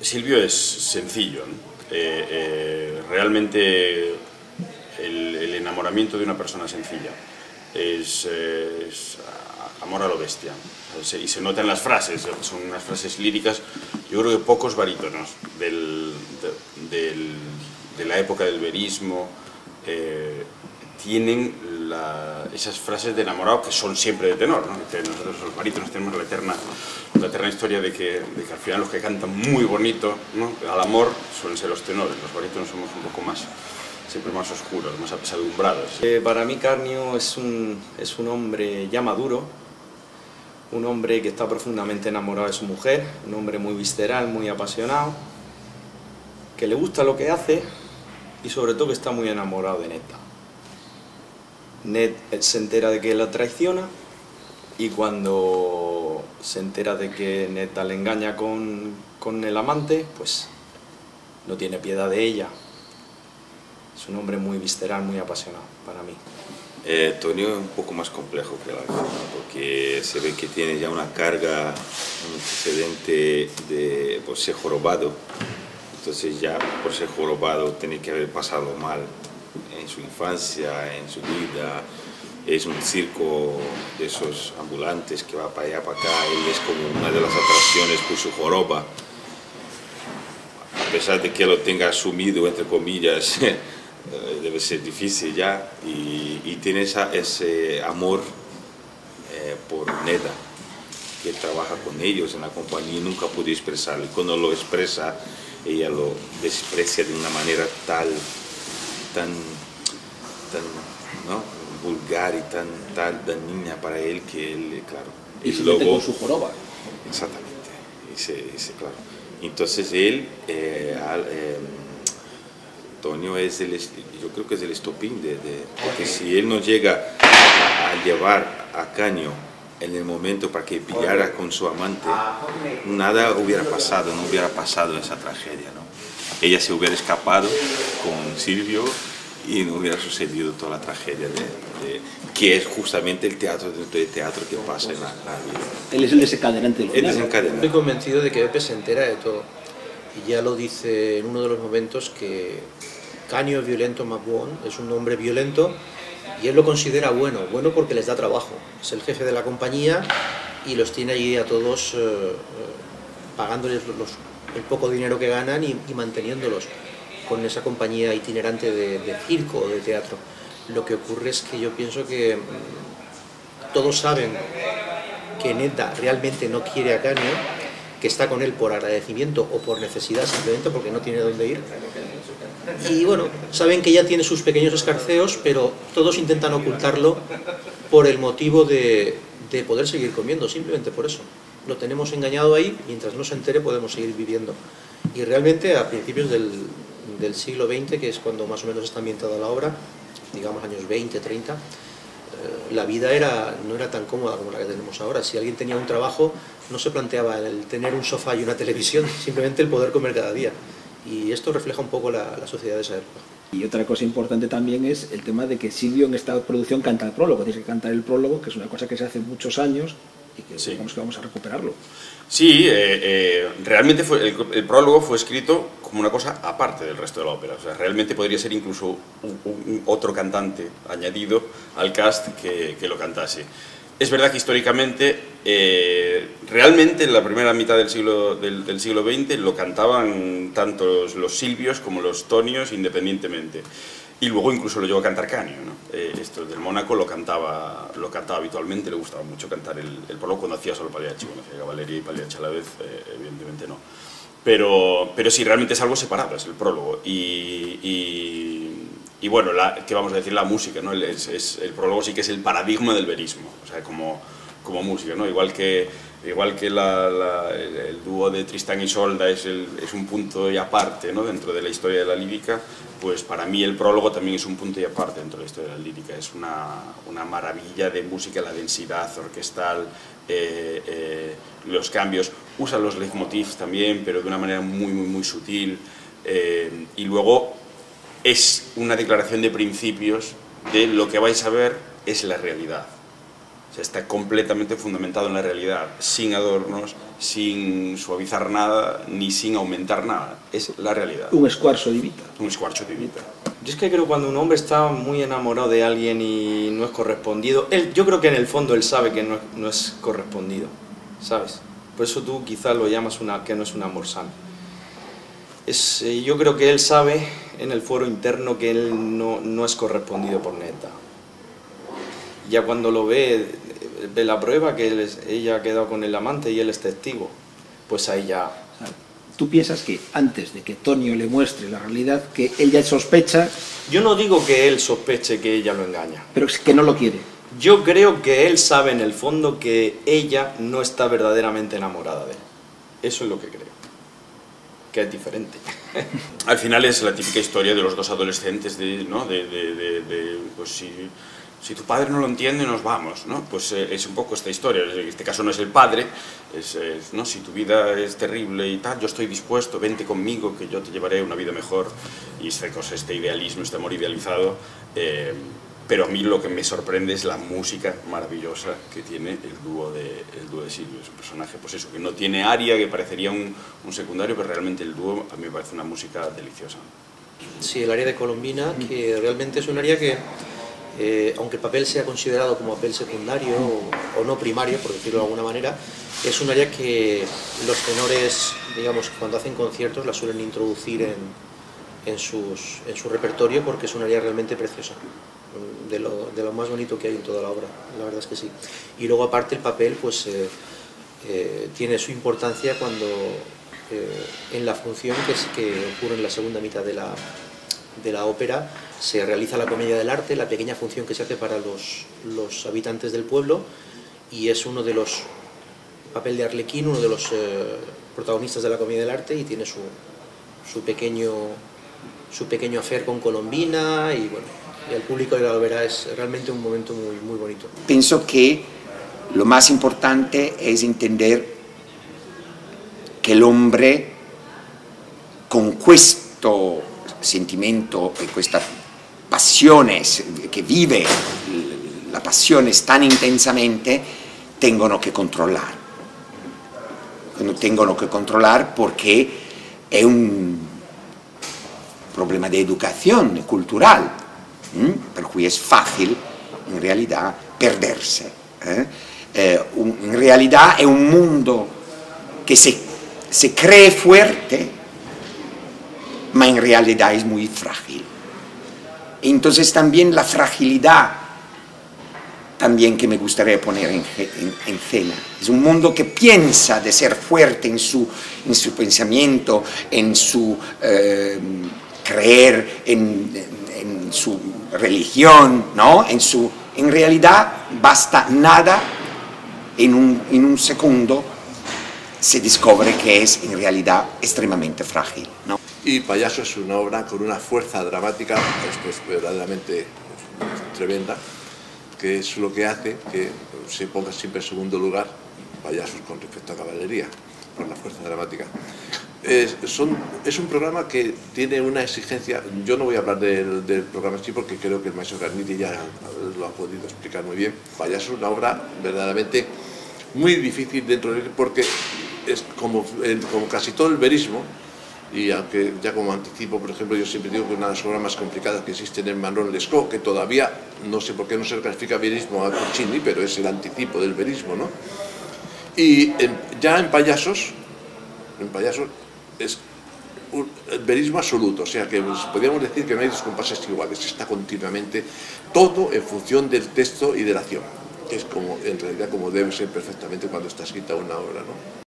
Silvio es sencillo, ¿no? Realmente el enamoramiento de una persona sencilla es amor a lo bestia, y se nota en las frases, son unas frases líricas. Yo creo que pocos barítonos de la época del verismo tienen esas frases de enamorado que son siempre de tenor, ¿no? Nosotros los barítonos tenemos la eterna historia de que al final los que cantan muy bonito, ¿no?, al amor suelen ser los tenores. Los barítonos somos un poco más, siempre más oscuros, más apesadumbrados. Para mí Carnio es un hombre ya maduro, un hombre que está profundamente enamorado de su mujer, un hombre muy visceral, muy apasionado, que le gusta lo que hace y sobre todo que está muy enamorado de Netta. Ned se entera de que la traiciona y cuando se entera de que Netta le engaña con el amante, pues no tiene piedad de ella. Es un hombre muy visceral, muy apasionado para mí. Tonio es un poco más complejo que la verdad, porque se ve que tiene ya una carga, un antecedente por ser jorobado. Entonces ya por ser jorobado tiene que haber pasado mal en su infancia, en su vida. Es un circo de esos ambulantes que va para allá, para acá. Él es como una de las atracciones por su joroba. A pesar de que lo tenga asumido, entre comillas, debe ser difícil ya. Y tiene ese amor por Neda, que trabaja con ellos en la compañía y nunca pudo expresarlo. Y cuando lo expresa, ella lo desprecia de una manera tan ¿no?, vulgar y tan dañina para él, que él, claro. Y se mete con su joroba. Exactamente, claro. Entonces él, Tonio es yo creo que es el estopín porque si él no llega a llevar a Canio en el momento para que pillara con su amante, nada hubiera pasado, no hubiera pasado esa tragedia, ¿no? Ella se hubiera escapado con Silvio y no hubiera sucedido toda la tragedia que es justamente el teatro dentro del teatro que pasa en la vida. Él es el desencadenante del final. Estoy convencido de que Pepe se entera de todo y ya lo dice en uno de los momentos, que Canio es violento más bueno, es un hombre violento, y él lo considera bueno porque les da trabajo. Es el jefe de la compañía y los tiene allí a todos pagándoles el poco dinero que ganan y manteniéndolos con esa compañía itinerante de circo o de teatro. Lo que ocurre es que yo pienso que todos saben que Netta realmente no quiere a Canio, que está con él por agradecimiento o por necesidad, simplemente porque no tiene dónde ir. Y bueno, saben que ya tiene sus pequeños escarceos, pero todos intentan ocultarlo por el motivo de poder seguir comiendo, simplemente por eso. Lo tenemos engañado ahí, mientras no se entere podemos seguir viviendo. Y realmente a principios del siglo XX, que es cuando más o menos está ambientada la obra, digamos años 20, 30, la vida no era tan cómoda como la que tenemos ahora. Si alguien tenía un trabajo, no se planteaba el tener un sofá y una televisión, simplemente el poder comer cada día. Y esto refleja un poco la sociedad de esa época. Y otra cosa importante también es el tema de que Silvio en esta producción canta el prólogo. Tienes que cantar el prólogo, que es una cosa que se hace muchos años y que sí, digamos que vamos a recuperarlo. Sí, realmente el prólogo fue escrito como una cosa aparte del resto de la ópera. O sea, realmente podría ser incluso otro cantante añadido al cast que lo cantase. Es verdad que históricamente, realmente en la primera mitad del siglo XX lo cantaban tanto los Silvios como los Tonios independientemente. Y luego incluso lo llegó a cantar Canio, ¿no? Esto del Mónaco lo cantaba habitualmente, le gustaba mucho cantar el prólogo cuando hacía solo Pagliacci, cuando hacía Cavalleria y Pagliacci a la vez, evidentemente no. Pero sí, realmente es algo separado, es el prólogo. Y bueno, ¿qué vamos a decir? La música, ¿no? El prólogo sí que es el paradigma del verismo, o sea, como música, ¿no? Igual que el dúo de Tristán y Isolda es un punto y aparte, ¿no?, dentro de la historia de la lírica, pues para mí el prólogo también es un punto y aparte dentro de la historia de la lírica. Es una maravilla de música, la densidad orquestal, los cambios, usa los leitmotivs también, pero de una manera muy, muy, muy sutil, y luego es una declaración de principios de lo que vais a ver es la realidad. O sea, está completamente fundamentado en la realidad, sin adornos, sin suavizar nada, ni sin aumentar nada. Es la realidad. Un squarcio di vita. Un squarcio di vita. Yo es que creo que cuando un hombre está muy enamorado de alguien y no es correspondido, yo creo que en el fondo él sabe que no es correspondido, ¿sabes? Por eso tú quizás lo llamas que no es un amor sano. Yo creo que él sabe en el fuero interno que él no es correspondido por Neta. Ya cuando lo ve la prueba que ella ha quedado con el amante y él es testigo, pues ahí ya... ¿Tú piensas que antes de que Tonio le muestre la realidad, que él ya sospecha? Yo no digo que él sospeche que ella lo engaña. Pero es que no lo quiere. Yo creo que él sabe en el fondo que ella no está verdaderamente enamorada de él. Eso es lo que creo. Que es diferente. Al final es la típica historia de los dos adolescentes, ¿no? Pues si tu padre no lo entiende, nos vamos, ¿no? Pues es un poco esta historia. En este caso no es el padre, ¿no? Si tu vida es terrible y tal, yo estoy dispuesto, vente conmigo, que yo te llevaré una vida mejor. Y este idealismo, este amor idealizado. Pero a mí lo que me sorprende es la música maravillosa que tiene el dúo de Silvio. Es un personaje, pues eso, que no tiene aria, que parecería un secundario, pero realmente el dúo a mí me parece una música deliciosa. Sí, el área de Colombina, que realmente es un área que, aunque el papel sea considerado como papel secundario o no primario, por decirlo de alguna manera, es un área que los tenores, digamos, cuando hacen conciertos la suelen introducir en su repertorio, porque es un área realmente preciosa. De lo más bonito que hay en toda la obra, la verdad es que sí. Y luego aparte el papel pues tiene su importancia cuando en la función que ocurre en la segunda mitad de la ópera se realiza la comedia del arte, la pequeña función que se hace para los habitantes del pueblo, y es uno de los papel de Arlequín, uno de los protagonistas de la comedia del arte, y tiene su pequeño affair con Colombina, y bueno, y el público lo verá. Es realmente un momento muy, muy bonito. Penso che lo más importante es entender que el hombre con questo sentimento e questa passione che vive la passione tan intensamente tengono che controllare porque è un problema di educazione culturale, per cui es fácil en realidad perderse. En realidad es un mundo que se cree fuerte, ma en realidad es muy frágil. Entonces también la fragilidad también que me gustaría poner en escena. Es un mundo que piensa de ser fuerte en su pensamiento, en su creer, en su religión, ¿no? En realidad basta nada, en un segundo se descubre que es en realidad extremadamente frágil, ¿no? Y Payaso es una obra con una fuerza dramática pues verdaderamente tremenda, que es lo que hace que se ponga siempre en segundo lugar Payasos con respecto a Caballería, por la fuerza dramática. Es un programa que tiene una exigencia. Yo no voy a hablar del programa así porque creo que el maestro Carniti ya lo ha podido explicar muy bien. Payaso es una obra verdaderamente muy difícil dentro de él, porque es como casi todo el verismo, y aunque ya como anticipo, por ejemplo, yo siempre digo que una de las obras más complicadas que existen es Manon Lescaut, que todavía no sé por qué no se califica verismo a Puccini, pero es el anticipo del verismo, ¿no? Y ya en Payasos es el verismo absoluto, o sea que podríamos decir que no hay dos compases iguales, está continuamente todo en función del texto y de la acción, que es como en realidad como debe ser perfectamente cuando está escrita una obra, ¿no?